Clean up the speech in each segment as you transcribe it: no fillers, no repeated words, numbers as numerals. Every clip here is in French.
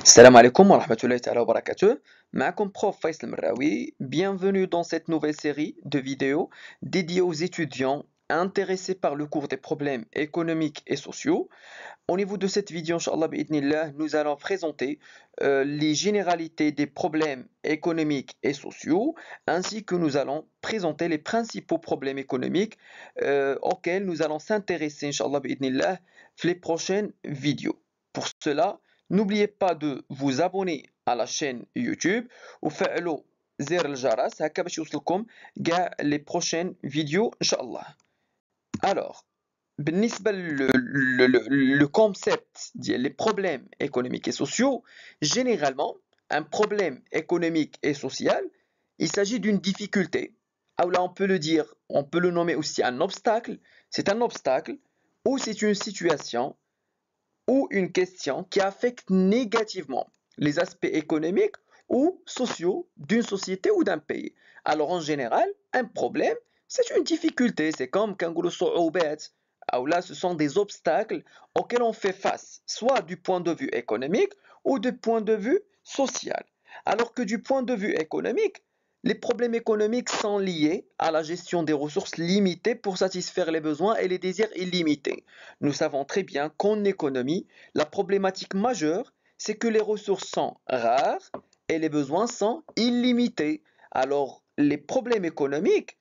Salam alaikum wa rahmatullahi ta'ala wa barakatuh. Ma'akum prof Faisal Mraoui. Bienvenue dans cette nouvelle série de vidéos dédiées aux étudiants intéressés par le cours des problèmes économiques et sociaux. Au niveau de cette vidéo, Inch'Allah, bi'idhnillah, nous allons présenter les généralités des problèmes économiques et sociaux, ainsi que nous allons présenter les principaux problèmes économiques auxquels nous allons s'intéresser, Inch'Allah, bi'idhnillah, les prochaines vidéos. Pour cela, n'oubliez pas de vous abonner à la chaîne YouTube وفعلوا زر الجرس هكا باش يوصلكم كاع les prochaines vidéos Inch'Allah. Alors, بالنسبة le concept les problèmes économiques et sociaux, généralement, un problème économique et social, il s'agit d'une difficulté. Ah, là, on peut le dire, on peut le nommer aussi un obstacle. C'est un obstacle ou c'est une situation ou une question qui affecte négativement les aspects économiques ou sociaux d'une société ou d'un pays. Alors en général, un problème, c'est une difficulté, c'est comme quand ou là, ce sont des obstacles auxquels on fait face, soit du point de vue économique ou du point de vue social. Alors que du point de vue économique, les problèmes économiques sont liés à la gestion des ressources limitées pour satisfaire les besoins et les désirs illimités. Nous savons très bien qu'en économie, la problématique majeure, c'est que les ressources sont rares et les besoins sont illimités. Alors, les problèmes économiques,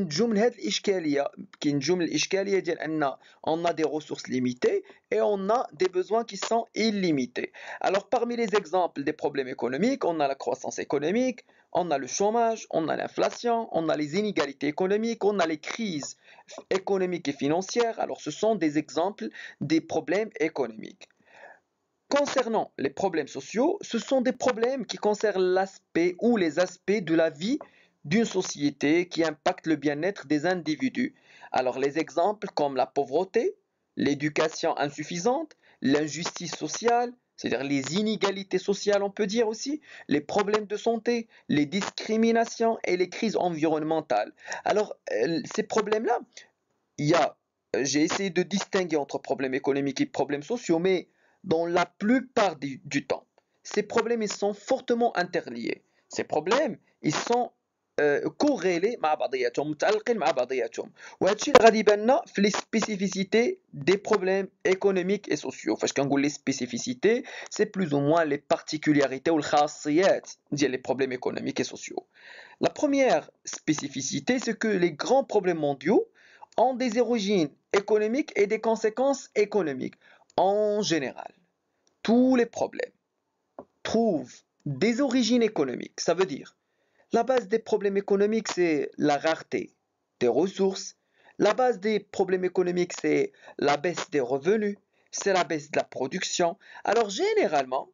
on a des ressources limitées et on a des besoins qui sont illimités. Alors, parmi les exemples des problèmes économiques, on a la croissance économique, on a le chômage, on a l'inflation, on a les inégalités économiques, on a les crises économiques et financières. Alors, ce sont des exemples des problèmes économiques. Concernant les problèmes sociaux, ce sont des problèmes qui concernent l'aspect ou les aspects de la vie d'une société qui impactent le bien-être des individus. Alors, les exemples comme la pauvreté, l'éducation insuffisante, l'injustice sociale, c'est-à-dire les inégalités sociales, on peut dire aussi, les problèmes de santé, les discriminations et les crises environnementales. Alors, ces problèmes-là, j'ai essayé de distinguer entre problèmes économiques et problèmes sociaux, mais dans la plupart du temps, ces problèmes ils sont fortement interliés. Ces problèmes ils sont corrélés مع بعضياتهم متعلقين مع بعضياتهم وهذا الشيء اللي غادي يبان لنا في لي spécificités des problèmes économiques et sociaux. فاش كنقول لي spécificités, c'est plus ou moins les particularités ou الخاصيات ديال les problèmes économiques et sociaux. La première spécificité, c'est que les grands problèmes mondiaux ont des origines économiques et des conséquences économiques. En général, tous les problèmes trouvent des origines économiques. Ça veut dire, la base des problèmes économiques, c'est la rareté des ressources. La base des problèmes économiques, c'est la baisse des revenus, c'est la baisse de la production. Alors généralement,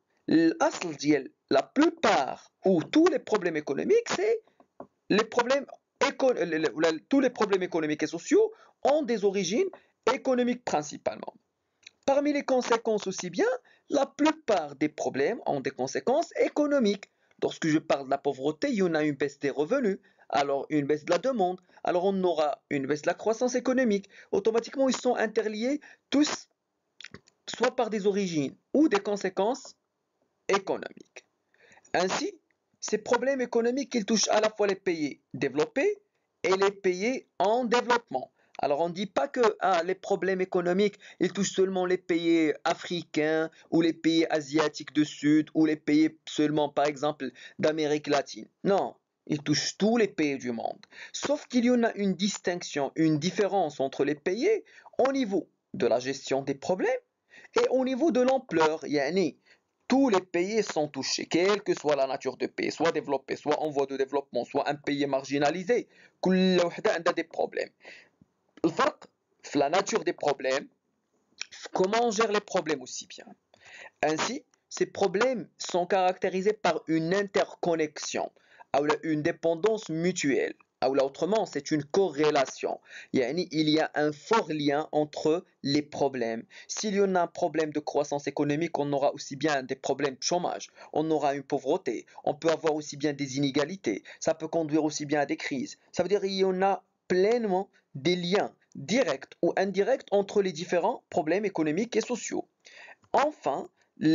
la plupart ou tous les problèmes économiques, c'est les problèmes tous les problèmes économiques et sociaux ont des origines économiques principalement. Parmi les conséquences aussi bien, la plupart des problèmes ont des conséquences économiques. Lorsque je parle de la pauvreté, il y en a une baisse des revenus, alors une baisse de la demande, alors on aura une baisse de la croissance économique. Automatiquement, ils sont interliés tous, soit par des origines ou des conséquences économiques. Ainsi, ces problèmes économiques, ils touchent à la fois les pays développés et les pays en développement. Alors on ne dit pas que les problèmes économiques, ils touchent seulement les pays africains ou les pays asiatiques du Sud ou les pays seulement par exemple d'Amérique latine. Non, ils touchent tous les pays du monde. Sauf qu'il y en a une distinction, une différence entre les pays au niveau de la gestion des problèmes et au niveau de l'ampleur. Tous les pays sont touchés, quelle que soit la nature du pays, soit développé, soit en voie de développement, soit un pays marginalisé. كل وحدة عندها des problèmes. الفرق في la nature des problèmes, comment on gère les problèmes aussi bien. Ainsi, ces problèmes sont caractérisés par une interconnexion, une dépendance mutuelle. Autrement, c'est une corrélation. Il y a un fort lien entre les problèmes. S'il y en a un problème de croissance économique, on aura aussi bien des problèmes de chômage, on aura une pauvreté, on peut avoir aussi bien des inégalités, ça peut conduire aussi bien à des crises. Ça veut dire qu'il y en a pleinement des liens directs ou indirects entre les différents problèmes économiques et sociaux. Enfin, les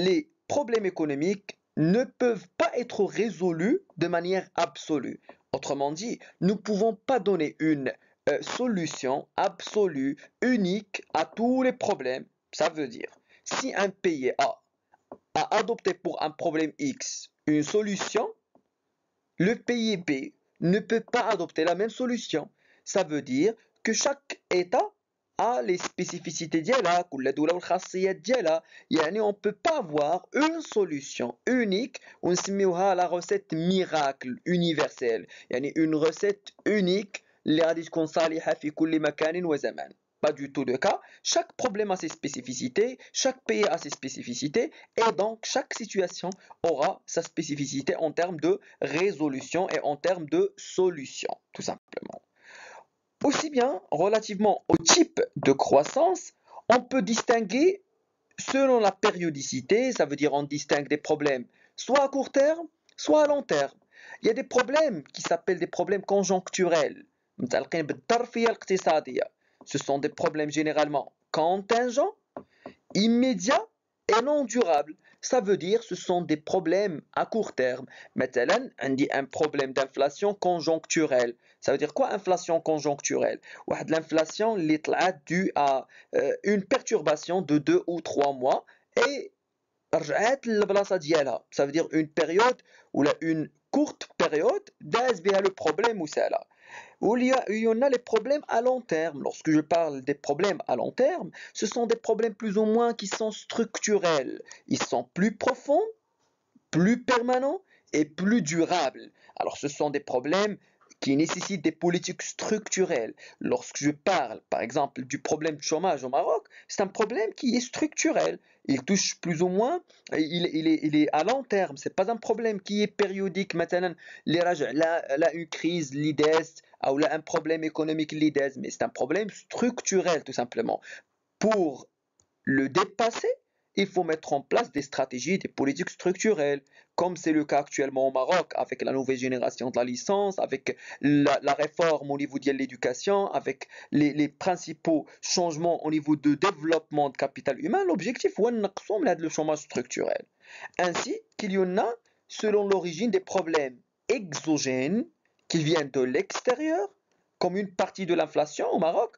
problèmes économiques ne peuvent pas être résolus de manière absolue. Autrement dit, nous ne pouvons pas donner une solution absolue, unique à tous les problèmes. Ça veut dire, si un pays a adopté pour un problème X une solution, le pays B ne peut pas adopter la même solution. Ça veut dire que chaque État a les spécificités ديالها كل دولة والخاصيات ديالها يعني on peut pas avoir une solution unique ونسميوها la recette miracle universelle يعني une recette unique اللي غادي تكون صالحة في كل مكان وزمان. Pas du tout le cas. Chaque problème a ses spécificités, chaque pays a ses spécificités, et donc chaque situation aura sa spécificité en termes de résolution et en termes de solution, tout simplement. Aussi bien, relativement au type de croissance, on peut distinguer selon la périodicité, ça veut dire on distingue des problèmes soit à court terme, soit à long terme. Il y a des problèmes qui s'appellent des problèmes conjoncturels. Ce sont des problèmes généralement contingents, immédiats et non durables. Ça veut dire ce sont des problèmes à court terme. Maintenant, on dit un problème d'inflation conjoncturelle. Ça veut dire quoi inflation conjoncturelle? L'inflation est due à une perturbation de 2 ou 3 mois et ça veut dire une période ou une courte période داز بها le problème ou ça là. Il y en a les problèmes à long terme. Lorsque je parle des problèmes à long terme, ce sont des problèmes plus ou moins qui sont structurels. Ils sont plus profonds, plus permanents et plus durables. Alors ce sont des problèmes qui nécessitent des politiques structurelles. Lorsque je parle, par exemple, du problème de chômage au Maroc, c'est un problème qui est structurel. Il touche plus ou moins, il est à long terme. C'est pas un problème qui est périodique. Maintenant, là, une crise, l'IDES, ou là, un problème économique, l'IDES, mais c'est un problème structurel, tout simplement. Pour le dépasser, il faut mettre en place des stratégies, des politiques structurelles, comme c'est le cas actuellement au Maroc avec la nouvelle génération de la licence, avec la réforme au niveau de l'éducation, avec les principaux changements au niveau de développement de capital humain. L'objectif est le chômage structurel. Ainsi qu'il y en a, selon l'origine, des problèmes exogènes qui viennent de l'extérieur, comme une partie de l'inflation au Maroc,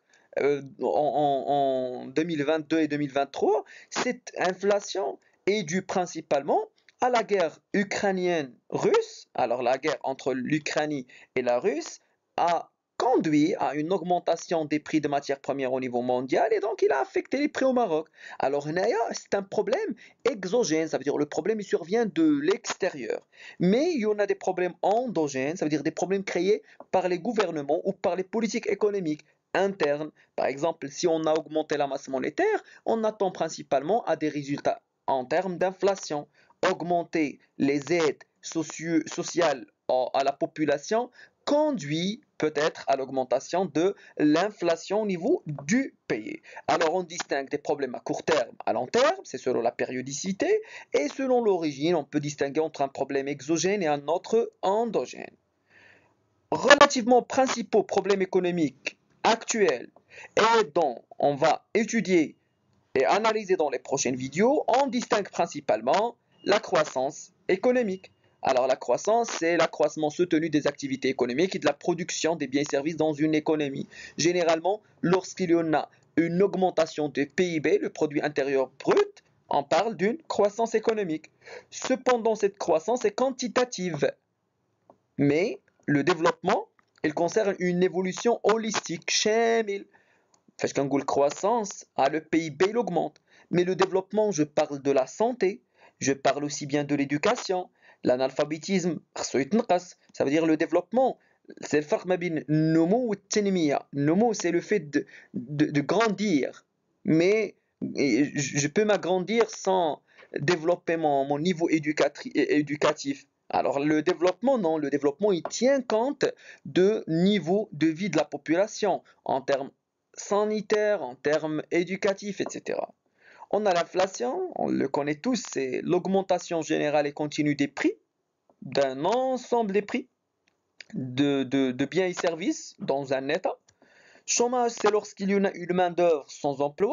en 2022 et 2023, cette inflation est due principalement à la guerre ukrainienne-russe. Alors la guerre entre l'Ukraine et la Russie a conduit à une augmentation des prix de matières premières au niveau mondial et donc il a affecté les prix au Maroc. Alors c'est un problème exogène, ça veut dire le problème il survient de l'extérieur. Mais il y en a des problèmes endogènes, ça veut dire des problèmes créés par les gouvernements ou par les politiques économiques interne. Par exemple, si on a augmenté la masse monétaire, on attend principalement à des résultats en termes d'inflation. Augmenter les aides sociales à la population conduit peut-être à l'augmentation de l'inflation au niveau du pays. Alors on distingue des problèmes à court terme, à long terme, c'est selon la périodicité, et selon l'origine, on peut distinguer entre un problème exogène et un autre endogène. Relativement aux principaux problèmes économiques actuels et dont on va étudier et analyser dans les prochaines vidéos, on distingue principalement la croissance économique. Alors la croissance, c'est l'accroissement soutenu des activités économiques et de la production des biens et services dans une économie. Généralement, lorsqu'il y en a une augmentation du PIB, le produit intérieur brut, on parle d'une croissance économique. Cependant, cette croissance est quantitative, mais le développement, il concerne une évolution holistique. شامل. فاش كنقول croissance, le PIB il augmente. Mais le développement, je parle de la santé, je parle aussi bien de l'éducation, l'analphabétisme, ça veut dire le développement. C'est le فرق ما بين النمو والتنمية. Nomo, c'est le fait de grandir. Mais je peux m'agrandir sans développer mon niveau éducatif. Alors le développement, non, le développement il tient compte de niveau de vie de la population en termes sanitaires, en termes éducatifs, etc. On a l'inflation, on le connaît tous, c'est l'augmentation générale et continue des prix, d'un ensemble des prix de biens et services dans un état. Chômage, c'est lorsqu'il y a une main-d'œuvre sans emploi,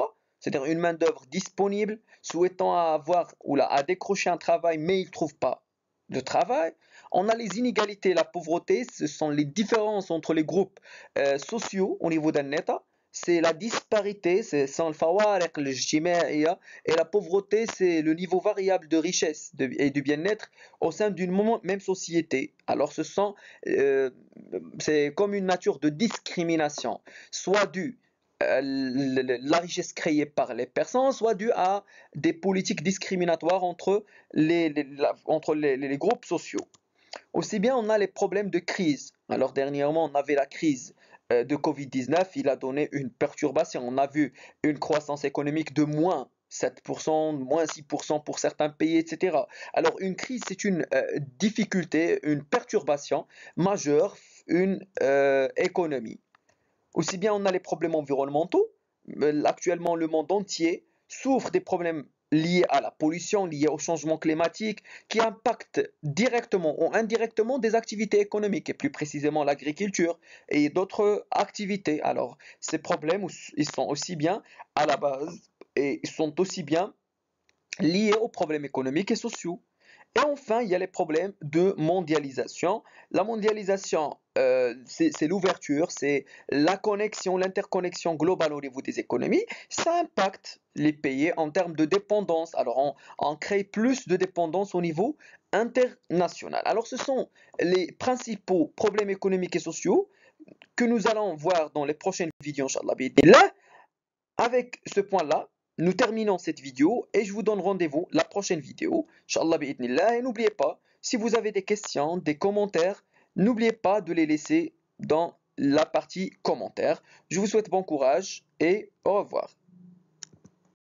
c'est-à-dire une main-d'œuvre disponible, souhaitant avoir ou là, à décrocher un travail, mais il ne trouve pas de travail. On a les inégalités, la pauvreté, ce sont les différences entre les groupes sociaux au niveau d'un État. C'est la disparité, c'est sans le fawariq al-ijtima'iyya, et la pauvreté, c'est le niveau variable de richesse et de bien-être au sein d'une même société. Alors euh, c'est comme une nature de discrimination, soit due à la richesse créée par les personnes, soit due à des politiques discriminatoires entre les groupes sociaux. Aussi bien, on a les problèmes de crise. Alors dernièrement, on avait la crise de Covid-19, il a donné une perturbation. On a vu une croissance économique de moins 7%, moins 6% pour certains pays, etc. Alors une crise, c'est une difficulté, une perturbation majeure, une économie. Aussi bien on a les problèmes environnementaux. Actuellement, le monde entier souffre des problèmes liés à la pollution, liés au changement climatique, qui impactent directement ou indirectement des activités économiques, et plus précisément l'agriculture et d'autres activités. Alors, ces problèmes, ils sont aussi bien à la base et ils sont aussi bien liés aux problèmes économiques et sociaux. Et enfin, il y a les problèmes de mondialisation. La mondialisation, c'est l'ouverture, c'est la connexion, l'interconnexion globale au niveau des économies. Ça impacte les pays en termes de dépendance. Alors, on crée plus de dépendance au niveau international. Alors, ce sont les principaux problèmes économiques et sociaux que nous allons voir dans les prochaines vidéos, Inch'Allah. Et là, avec ce point-là, nous terminons cette vidéo et je vous donne rendez-vous la prochaine vidéo. Inch'Allah bi'idnillah. Et n'oubliez pas, si vous avez des questions, des commentaires, n'oubliez pas de les laisser dans la partie commentaires. Je vous souhaite bon courage et au revoir.